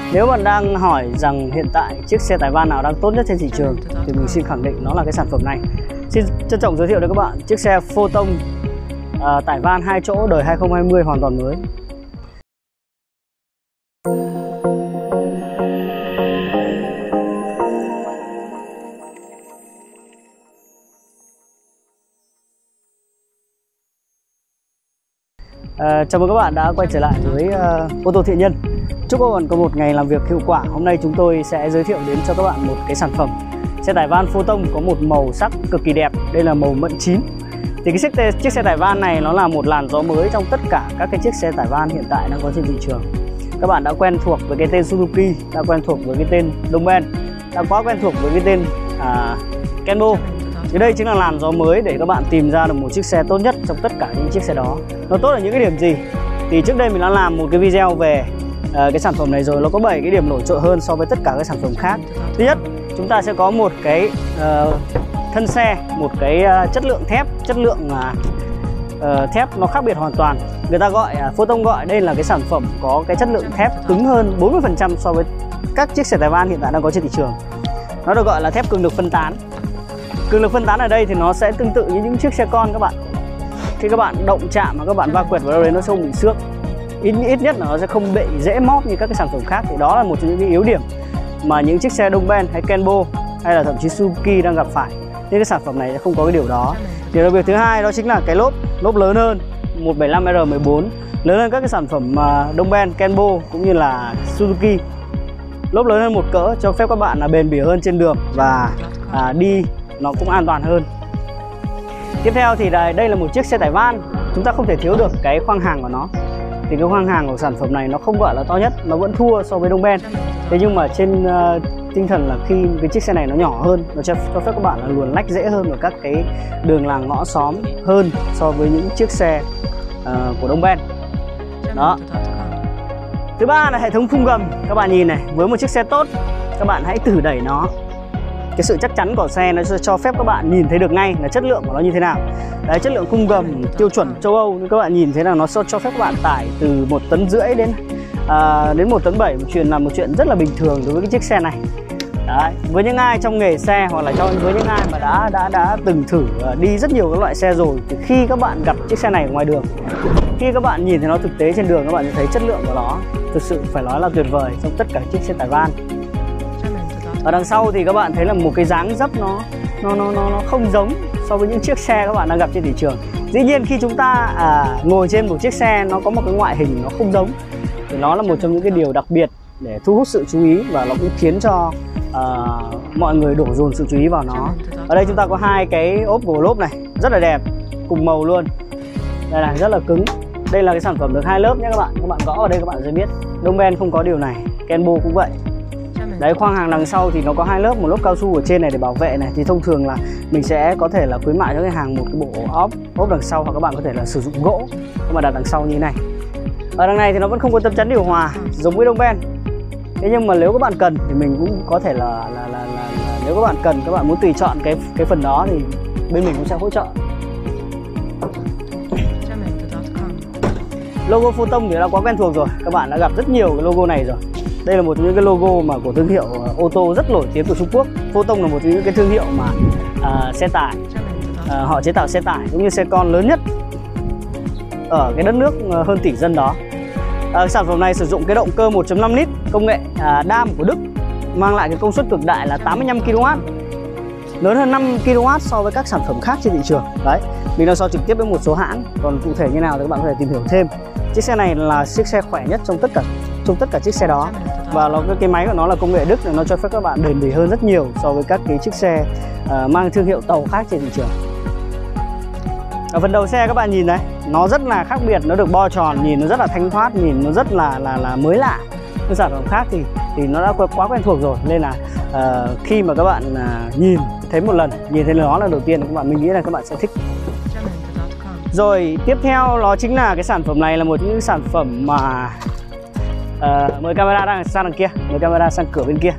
Nếu bạn đang hỏi rằng hiện tại chiếc xe tải van nào đang tốt nhất trên thị trường thì mình xin khẳng định nó là cái sản phẩm này. Xin trân trọng giới thiệu với các bạn chiếc xe Photon tải van 2 chỗ đời 2020 hoàn toàn mới. Chào mừng các bạn đã quay trở lại với ô tô thiện nhân. Chúc các bạn có một ngày làm việc hiệu quả. Hôm nay chúng tôi sẽ giới thiệu đến cho các bạn một cái sản phẩm xe tải van Photon có một màu sắc cực kỳ đẹp. Đây là màu mận chín. Thì chiếc xe tải van này nó là một làn gió mới trong tất cả các cái chiếc xe tải van hiện tại đang có trên thị trường. Các bạn đã quen thuộc với cái tên Suzuki, đã quen thuộc với cái tên Dongban, đã quá quen thuộc với cái tên Kenbo. Thì đây chính là làn gió mới để các bạn tìm ra được một chiếc xe tốt nhất trong tất cả những chiếc xe đó. Nó tốt ở những cái điểm gì? Thì trước đây mình đã làm một cái video về cái sản phẩm này rồi. Nó có 7 cái điểm nổi trội hơn so với tất cả các sản phẩm khác. Thứ nhất, chúng ta sẽ có một cái thân xe, một cái chất lượng thép, chất lượng thép nó khác biệt hoàn toàn. Người ta gọi Photon gọi đây là cái sản phẩm có cái chất lượng thép cứng hơn 40% so với các chiếc xe tải van hiện tại đang có trên thị trường. Nó được gọi là thép cường lực phân tán. Cường lực phân tán ở đây thì nó sẽ tương tự như những chiếc xe con các bạn. Khi các bạn động chạm mà các bạn va quẹt vào đâu đấy nó sẽ không bị xước. Ít nhất là nó sẽ không bị dễ móp như các cái sản phẩm khác. Thì đó là một trong những cái yếu điểm mà những chiếc xe Dongban hay Kenbo hay là thậm chí Suzuki đang gặp phải. Nhưng cái sản phẩm này sẽ không có cái điều đó. Điều đặc biệt thứ hai đó chính là cái lốp lớn hơn 175R14, lớn hơn các cái sản phẩm Dongban, Kenbo cũng như là Suzuki. Lốp lớn hơn một cỡ cho phép các bạn là bền bỉ hơn trên đường và đi nó cũng an toàn hơn. Tiếp theo thì đây là một chiếc xe tải van, chúng ta không thể thiếu được cái khoang hàng của nó. Thì cái khoang hàng của sản phẩm này nó không gọi là to nhất, nó vẫn thua so với Dongban. Thế nhưng mà trên tinh thần là khi cái chiếc xe này nó nhỏ hơn, nó cho phép các bạn là luồn lách dễ hơn vào các cái đường làng ngõ xóm hơn so với những chiếc xe của Dongban. Đó. Thứ ba là hệ thống khung gầm. Các bạn nhìn này, với một chiếc xe tốt, các bạn hãy thử đẩy nó. Cái sự chắc chắn của xe nó sẽ cho phép các bạn nhìn thấy được ngay là chất lượng của nó như thế nào. Đấy, chất lượng khung gầm tiêu chuẩn châu Âu, các bạn nhìn thấy là nó cho phép các bạn tải từ 1,5 tấn đến 1,7 tấn. Một chuyện rất là bình thường đối với cái chiếc xe này. Đấy, với những ai trong nghề xe hoặc là với những ai mà đã từng thử đi rất nhiều các loại xe rồi, thì khi các bạn gặp chiếc xe này ở ngoài đường, khi các bạn nhìn thấy nó thực tế trên đường, các bạn sẽ thấy chất lượng của nó thực sự phải nói là tuyệt vời trong tất cả chiếc xe tải van. Ở đằng sau thì các bạn thấy là một cái dáng dấp nó không giống so với những chiếc xe các bạn đang gặp trên thị trường. Dĩ nhiên khi chúng ta ngồi trên một chiếc xe nó có một cái ngoại hình nó không giống thì nó là một trong những cái điều đặc biệt để thu hút sự chú ý, và nó cũng khiến cho mọi người đổ dồn sự chú ý vào nó. Ở đây chúng ta có hai cái ốp của lốp này rất là đẹp, cùng màu luôn. Đây này, rất là cứng. Đây là cái sản phẩm được 2 lớp nhé các bạn. Các bạn gõ ở đây các bạn sẽ biết. Dongban không có điều này, Kenbo cũng vậy. Đấy, khoang hàng đằng sau thì nó có 2 lớp, một lớp cao su ở trên này để bảo vệ này. Thì thông thường là mình sẽ có thể là khuyến mại cho khách hàng một cái bộ ốp đằng sau, hoặc các bạn có thể là sử dụng gỗ nhưng mà đặt đằng sau như thế này. Ở đằng này thì nó vẫn không có tấm chắn điều hòa giống với Dongban. Thế nhưng mà nếu các bạn cần thì mình cũng có thể là nếu các bạn cần, các bạn muốn tùy chọn cái phần đó thì bên mình cũng sẽ hỗ trợ. Logo Photon thì đã quá quen thuộc rồi, các bạn đã gặp rất nhiều cái logo này rồi. Đây là một trong những cái logo mà của thương hiệu ô tô rất nổi tiếng của Trung Quốc. Photon là một trong những cái thương hiệu mà xe tải, họ chế tạo xe tải cũng như xe con lớn nhất ở cái đất nước hơn tỷ dân đó. Sản phẩm này sử dụng cái động cơ 1.5 lít công nghệ DAM của Đức, mang lại cái công suất cực đại là 85 kW, lớn hơn 5 kW so với các sản phẩm khác trên thị trường. Đấy, mình đang so trực tiếp với một số hãng, còn cụ thể như nào thì các bạn có thể tìm hiểu thêm. Chiếc xe này là chiếc xe khỏe nhất trong tất cả chiếc xe đó, và cái máy của nó là công nghệ Đức, nó cho phép các bạn bền bỉ hơn rất nhiều so với các cái chiếc xe mang thương hiệu tàu khác trên thị trường. Ở phần đầu xe các bạn nhìn đấy, nó rất là khác biệt, nó được bo tròn, nhìn nó rất là thanh thoát, nhìn nó rất là mới lạ. Những sản phẩm khác thì nó đã quá quen thuộc rồi, nên là khi mà các bạn nhìn thấy một lần, nhìn thấy nó là đầu tiên, mình nghĩ là các bạn sẽ thích. Rồi tiếp theo đó chính là cái sản phẩm này là một trong những sản phẩm mà mời camera sang đằng kia, mời camera sang cửa bên kia.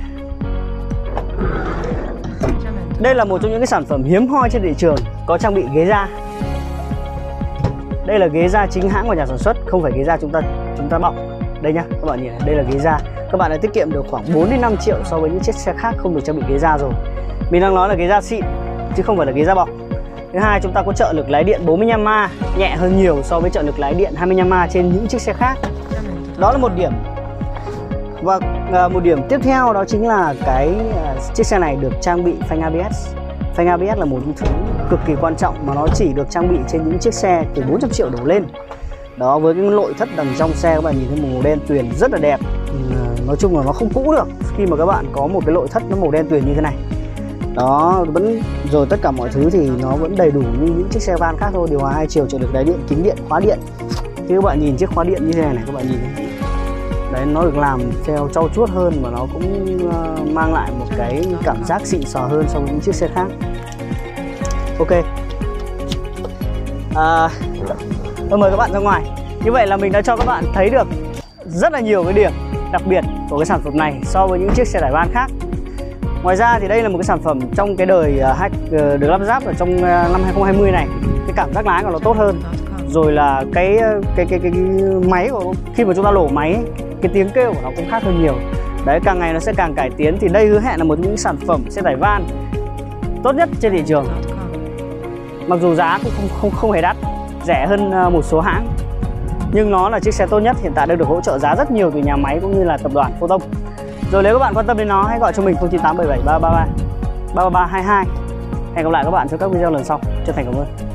Đây là một trong những cái sản phẩm hiếm hoi trên thị trường có trang bị ghế da. Đây là ghế da chính hãng của nhà sản xuất, không phải ghế da chúng ta bọc. Đây nhá, các bạn nhìn này, đây là ghế da. Các bạn đã tiết kiệm được khoảng 4 đến 5 triệu so với những chiếc xe khác không được trang bị ghế da rồi. Mình đang nói là ghế da xịn chứ không phải là ghế da bọc. Thứ hai, chúng ta có trợ lực lái điện 45A, nhẹ hơn nhiều so với trợ lực lái điện 25A trên những chiếc xe khác. Đó là một điểm. Và một điểm tiếp theo đó chính là chiếc xe này được trang bị phanh ABS. Phanh ABS là một thứ cực kỳ quan trọng mà nó chỉ được trang bị trên những chiếc xe từ 400 triệu đổ lên. Đó, với cái nội thất đằng trong xe các bạn nhìn thấy màu đen tuyền rất là đẹp. Nói chung là nó không cũ được khi mà các bạn có một cái nội thất nó màu đen tuyền như thế này. Đó, vẫn rồi tất cả mọi thứ thì nó vẫn đầy đủ như những chiếc xe van khác thôi. Điều hòa 2 chiều, trợ lực đáy điện, kính điện, khóa điện. Thì các bạn nhìn chiếc khóa điện như thế này này, các bạn nhìn thấy. Đấy, nó được làm theo trau chuốt hơn và nó cũng mang lại một cái cảm giác xịn sò hơn so với những chiếc xe khác. Ok. Tôi mời các bạn ra ngoài. Như vậy là mình đã cho các bạn thấy được rất là nhiều cái điểm đặc biệt của cái sản phẩm này so với những chiếc xe tải van khác. Ngoài ra thì đây là một cái sản phẩm trong cái đời được lắp ráp ở trong năm 2020 này. Cái cảm giác lái của nó tốt hơn. Rồi là cái máy của khi mà chúng ta nổ máy ấy, cái tiếng kêu của nó cũng khác hơn nhiều. Đấy, càng ngày nó sẽ càng cải tiến. Thì đây hứa hẹn là một trong những sản phẩm xe tải van tốt nhất trên thị trường. Mặc dù giá cũng không hề đắt, rẻ hơn một số hãng, nhưng nó là chiếc xe tốt nhất hiện tại đang được hỗ trợ giá rất nhiều từ nhà máy cũng như là tập đoàn Photon. Rồi nếu các bạn quan tâm đến nó, hãy gọi cho mình 09877333 33322. Hẹn gặp lại các bạn trong các video lần sau. Chân thành cảm ơn.